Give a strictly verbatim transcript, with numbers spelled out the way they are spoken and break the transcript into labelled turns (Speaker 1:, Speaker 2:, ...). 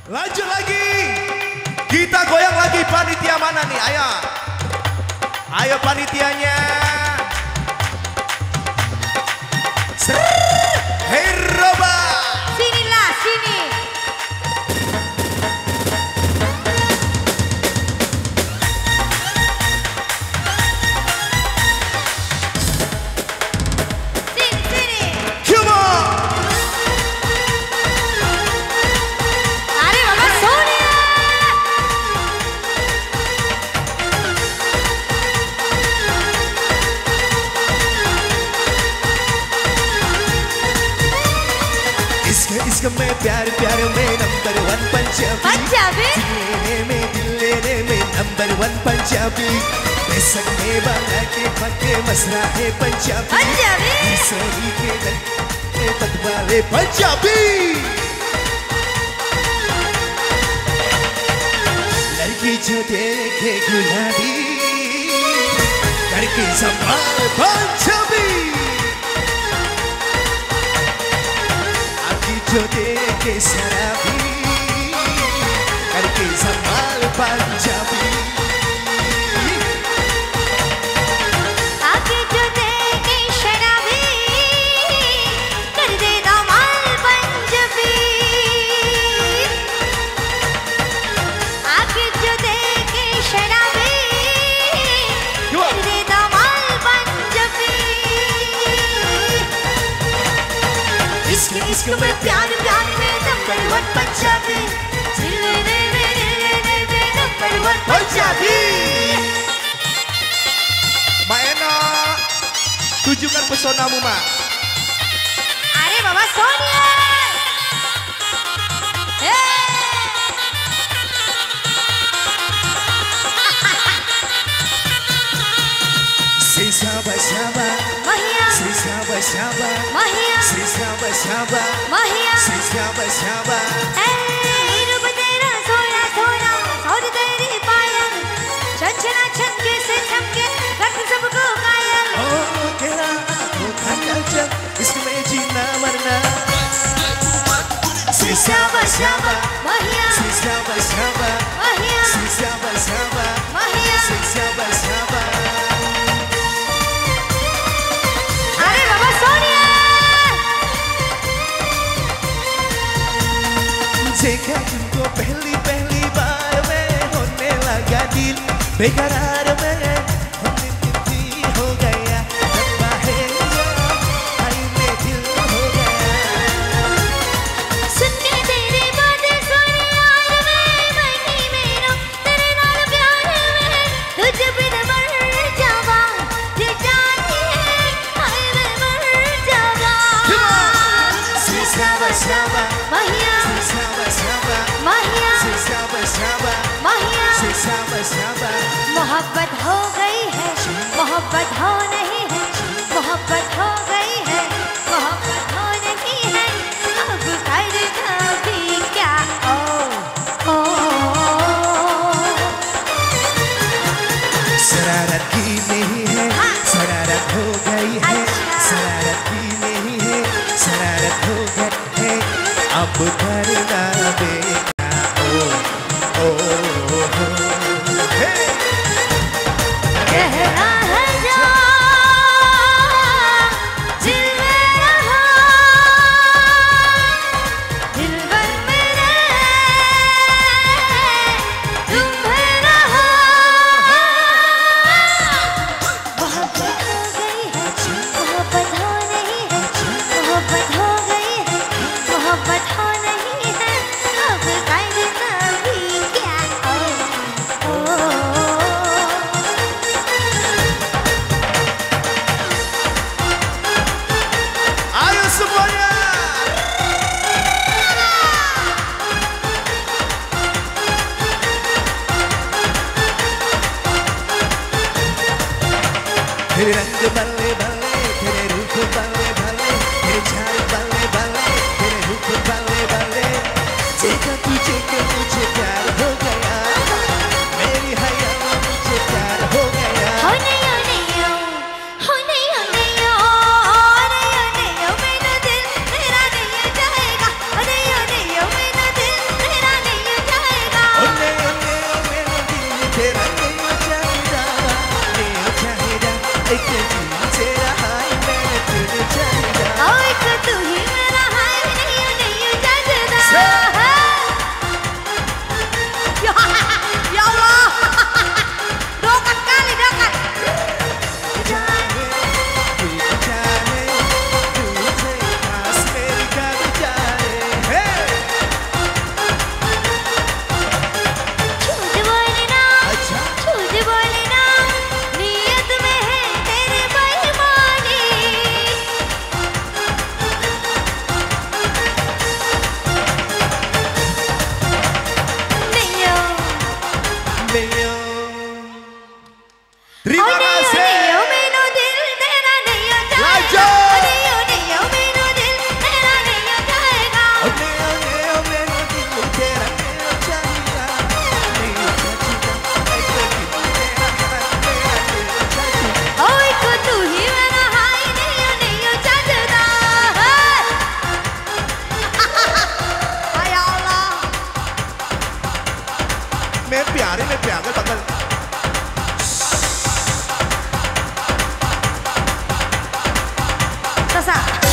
Speaker 1: Lanjut lagi. Kita goyang lagi, panitia mana nih? Ayo. Ayo panitianya. Hei Roba.
Speaker 2: Sinilah, sini. Sini, sini.
Speaker 1: Come on.
Speaker 2: Ayo Mama Sonia.
Speaker 1: इश्क इश्क में प्यार प्यार में number one Punjabi
Speaker 2: Punjabi
Speaker 1: दिल लेने में दिल लेने में नंबर वन पंजाबी बेसक में बना के पक्के मसरा है पंजाबी
Speaker 2: पंजाबी
Speaker 1: सही के लगे बदवाले पंजाबी लड़की जो देखे गुलाबी लड़की संभाल पंजाबी जो देखे शराबी करके संभाल पंजाबी
Speaker 2: आगे जो देखे शराबी कर दे दामाल पंजाबी आगे जो देखे शराबी कर दे दामाल पंजाबी
Speaker 1: इश्क इश्क में प्यार प्यार में नंबर वन पंजाबी
Speaker 2: दिल में number one
Speaker 1: Punjabi Mbak Eno, tunjukkan pesonamu, Mak.
Speaker 2: अरे Mama Sonia.
Speaker 1: Say saba saba,
Speaker 2: Mahia,
Speaker 1: say saba saba,
Speaker 2: Mahia,
Speaker 1: say saba saba,
Speaker 2: Mahia.
Speaker 1: say saba saba.
Speaker 2: ऐ रूप तेरा सोना सोना, सौद तेरी पायल, छनछना छनके से छमके, रख सबको कायल।
Speaker 1: Oh, तेरा आँखों का काजल, इसमें जीना मरना. Say saba saba,
Speaker 2: Mahia,
Speaker 1: say saba saba,
Speaker 2: Mahia,
Speaker 1: say saba saba,
Speaker 2: Mahia.
Speaker 1: say saba saba.
Speaker 2: अरे Mama Sonia.
Speaker 1: देखा तुमको पहली पहली बार में होने लगा दिल बेकरार में होने दिल हो गया रब्बा है आई में दिल हो गया
Speaker 2: सुनने तेरी बातें सुनी यार मैं बनी मेरा तेरे नाल प्यार में तुझ बिन मर जावा ये जानी है हाय मैं मर जावा
Speaker 1: Say saba saba,
Speaker 2: Mahia
Speaker 1: say saba saba,
Speaker 2: Mahia
Speaker 1: say saba saba,
Speaker 2: Mahia
Speaker 1: say saba saba.
Speaker 2: मोहब्बत हो गई है मोहब्बत हो नहीं है मोहब्बत हो गई है मोहब्बत हो नहीं है अब करना भी क्या ओ ओ
Speaker 1: शरारत की नहीं है शरारत हो गई है
Speaker 2: अच्छा।
Speaker 1: शरारत की नहीं है शरारत हो गई है अब करना बेटा ओ ओ ओ हे
Speaker 2: कहना है जो दिल में रहा दिलबर मेरे तुम्हें रहा मोहब्बत हो गई है मोहब्बत हो नहीं है मोहब्बत हो गई है मोहब्बत हो नहीं है अब करना भी क्या ओ ओ
Speaker 1: ayo semuanya तेरे रंग बल्ले बल्ले तेरे रूप बल्ले बल्ले तेरे चाल बल्ले बल्ले तेरे रूप बल्ले बल्ले देखा तुझे के मुझे प्यार हो गया मेरी हया मुझे प्यार हो गया
Speaker 2: हो नहीं हो नहीं हो हो नहीं हो नहीं हो हो नहीं हो नहीं हो मेरा दिल तेरा नहीं जाएगा हो नहीं हो नहीं हो मेरा दिल तेरा नहीं
Speaker 1: प्यारे में पागल पागल
Speaker 2: Sasa